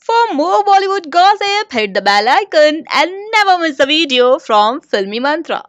For more Bollywood gossip, hit the bell icon and never miss a video from Filmy Mantra.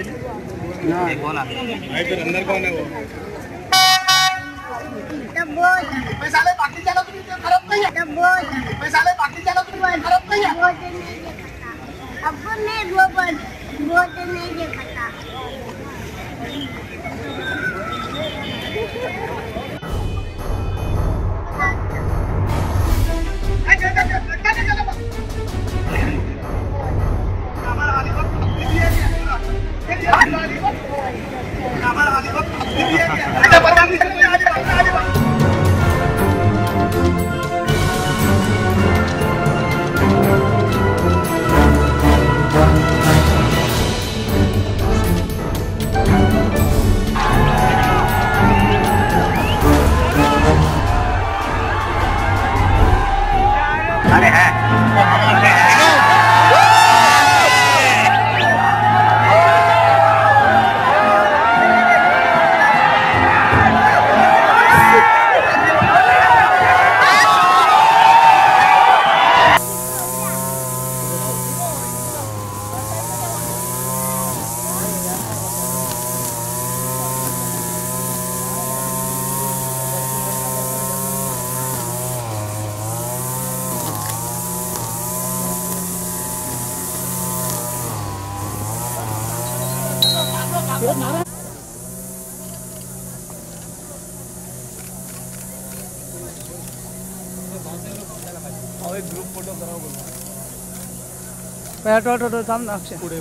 एक group photo कराओ बोलो to थांब ना अक्षय पुढे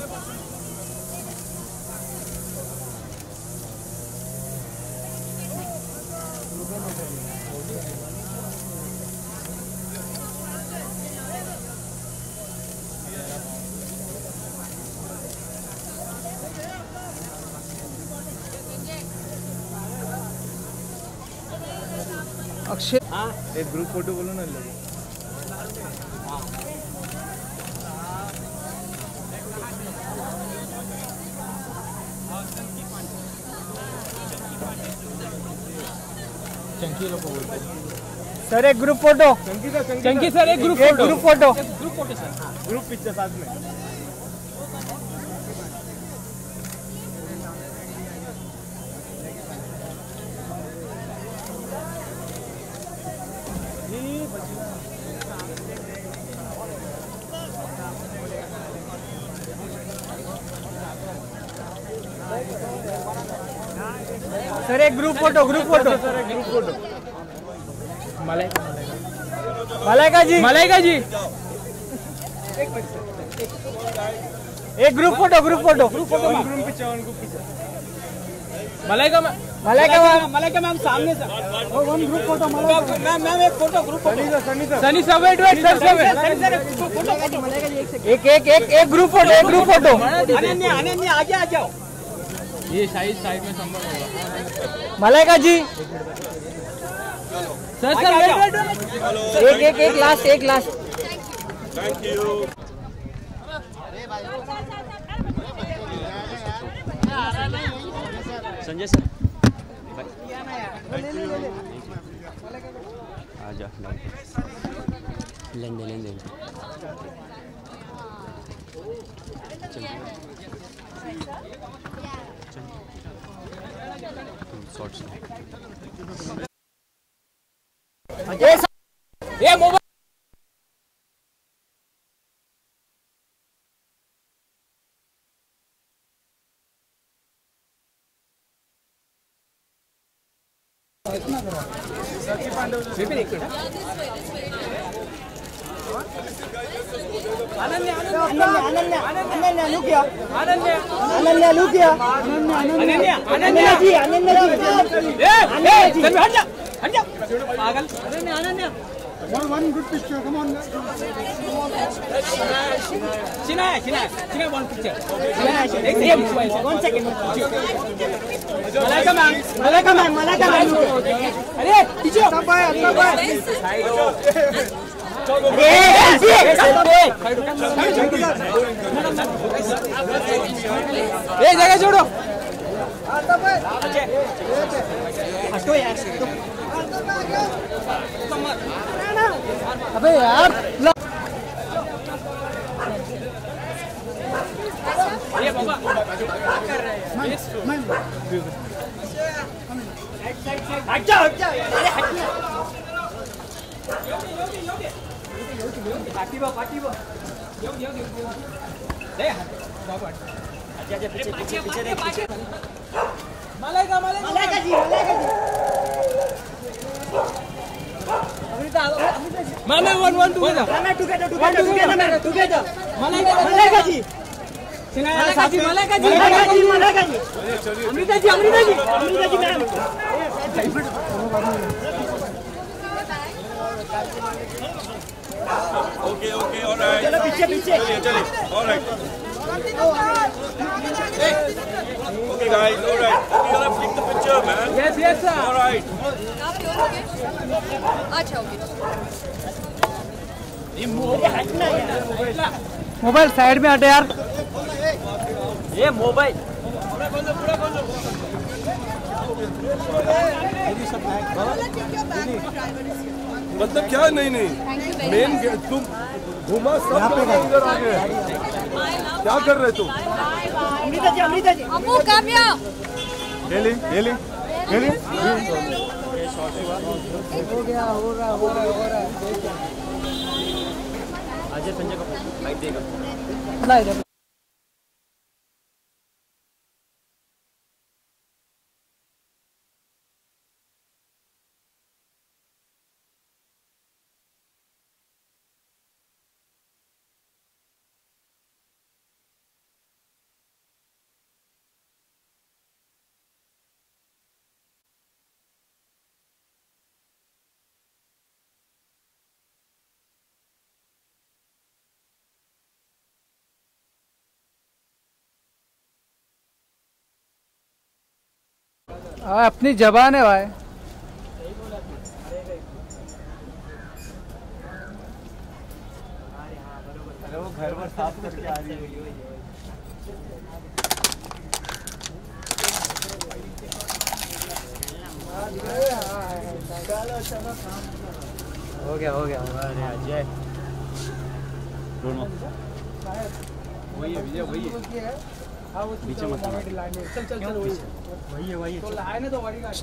अक्षय एक ग्रुप फोटो बोलो ना चंकी लोग बोलते सर एक ग्रुप फोटो चंकी सर एक group photo sir group picture साथ में सर एक ग्रुप फोटो मलाइका जी एक ग्रुप फोटो मलाइका मैम सामने से वन ग्रुप फोटो मैम एक photo group Sunny sir wait एक ग्रुप फोटो अनन्या आगे आ जाओ ये साइड में संभव होगा मलाइका जी सर एक last thank you Sanjay sir आ जा लेंदे शॉर्ट्स ये mobile One good picture, come on. China, one picture. One second. Malaika ma'am. अरे पीछे. ये जगह छोड़ो. हटो यार. अबे यार ये बाबा कर रहे हैं हट जा अरे हटना पार्टी बा यो दे बाबा अच्छा पीछे देख मलाइका जी मामे 1 1 टुगेदर मामे together Malaika ji Malaika ji Amrita ji ma'am Okay, all right. चलो पीछे चलिए, all right. Okay, guys, all right. We gotta take the picture, man. Yes, sir. All right. अच्छा ओके मोबाइल साइड में हटे यार ये मोबाइल मतलब क्या नहीं मेन तुम घुमा सब इधर आ गए क्या कर रहे तुम अमृता जी अम्मू काव्या ये ली हो रहा है अजय संजय को लाइट देगा अपनी जबान है भाई अरे वो घर पर साफ करके आ रही है हो गया अरे अजय दोनों वही है विजय वही है नीचे मत चल वही है तो लाए ना तो बड़ी गाड़ी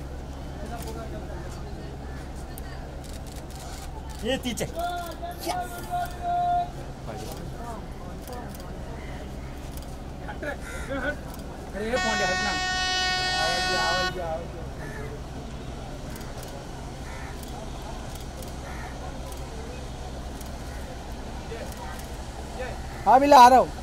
ये पीछे अरे ये फोन हटना हाँ बिल्ला आ रहा हूँ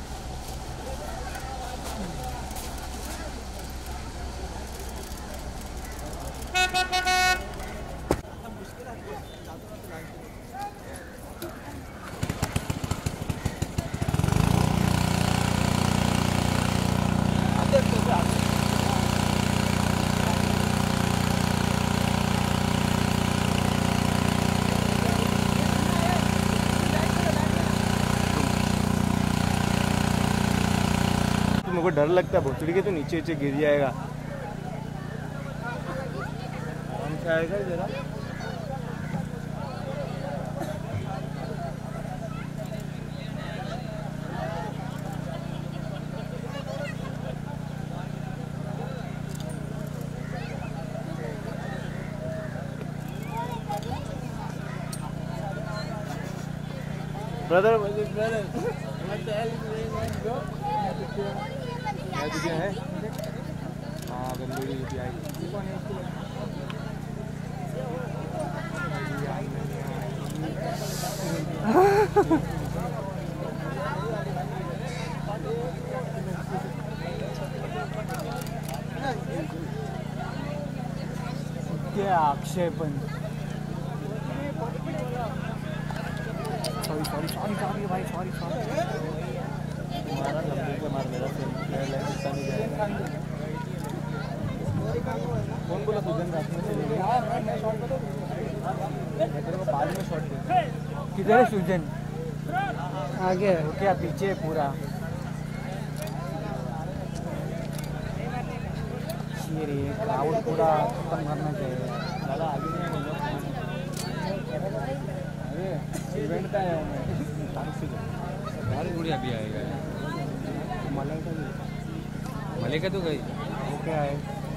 मुझको डर लगता है भोसड़ी के तो नीचे गिर जाएगा आराम से आएगा जरा ब्रदर है हाँ गंदगी क्या आक्षेपण सॉरी भाई सॉरी तुम्हारा लंबे के मार मेरा नहीं जाएगा कौन बोला सुजन रात में चले गए तेरे को बाद में शॉट दे किधर है सुजन आगे क्या पीछे पूरा ये क्राउड पूरा खत्म करना चाहिए ज़्यादा आगे नहीं बोलो इवेंट का है थोड़ी अभी आएगा मलेगा तो गई ओके आए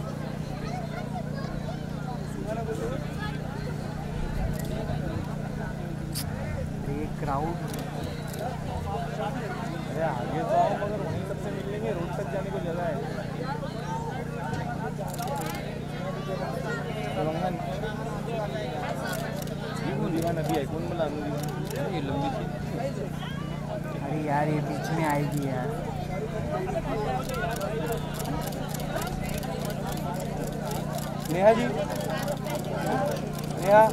ये क्राउड अरे आगे तो आओ मगर वहीं सबसे मिल लेंगे रोड तक जाने को जगह है दीवान अभी है कौन बोला ये लंबी थी अरे यार ये बीच में आएगी यार नेहा जी नेहा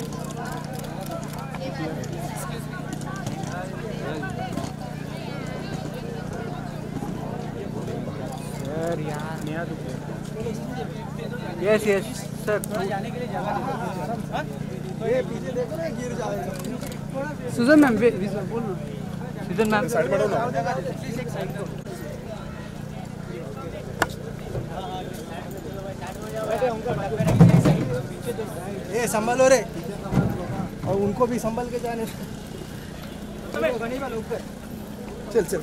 सर यार नेहा यस यस सर जाने के लिए जगह ये पीछे देखो ना गिर जाएगा सुजन मैम बोल ना सुजन मैम साइड बढ़ो ना ये संभालो रे और उनको भी संभाल के जाने चल चल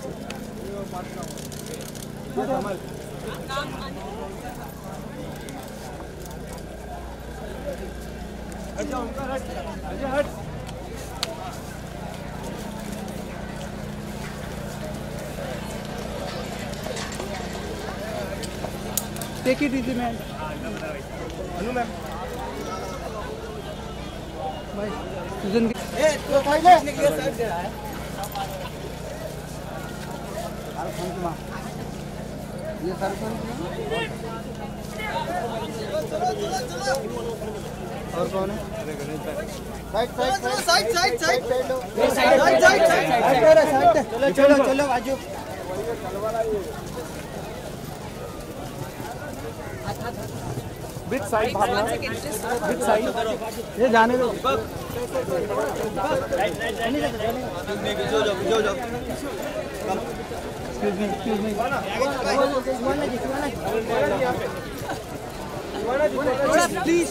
हट take it easy ma'am Anu ma'am भाई सुजन ए तो साइड ले साइड दे रहा है ये सर और कौन है साइड चलो चलो बाजू बिग साइड भागना बिग साइड ये जाने दो excuse me please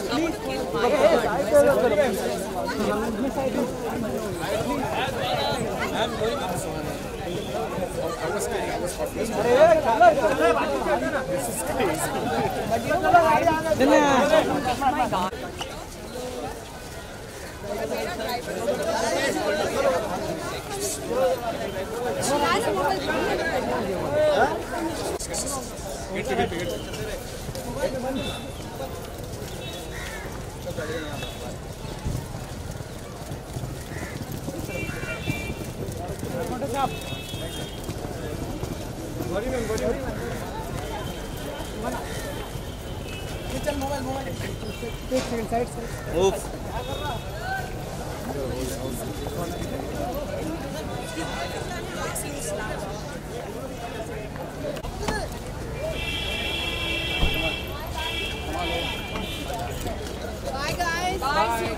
Bye guys. Bye.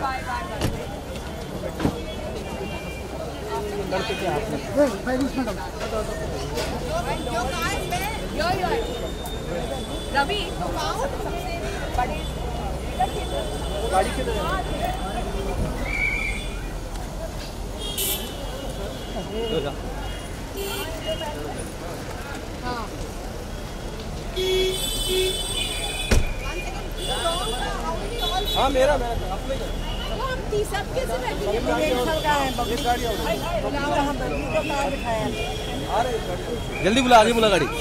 Ravi गाड़ी के हाँ मेरा अपने जल्दी बुला आगे बुला गाड़ी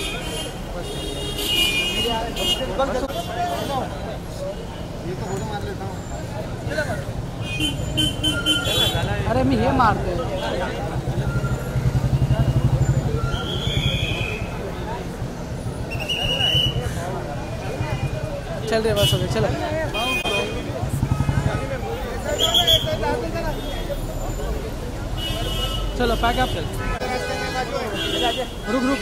अरे मैं ये मारते चल रहे बस हो चलो चलो पैक अप चल रुक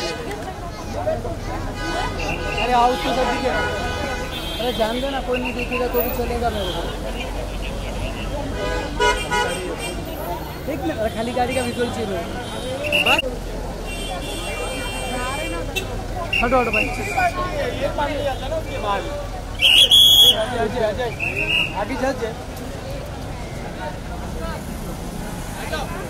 अरे आओ उसको सब दिखे अरे जान दो ना कोई नहीं दिखेगा तो भी चलेगा मेरे को एक मिनट खाली गाड़ी का विजुअल चाहिए हटो भाई ये पानी जाता है ना उसके बाद आगे चल जाए जाओ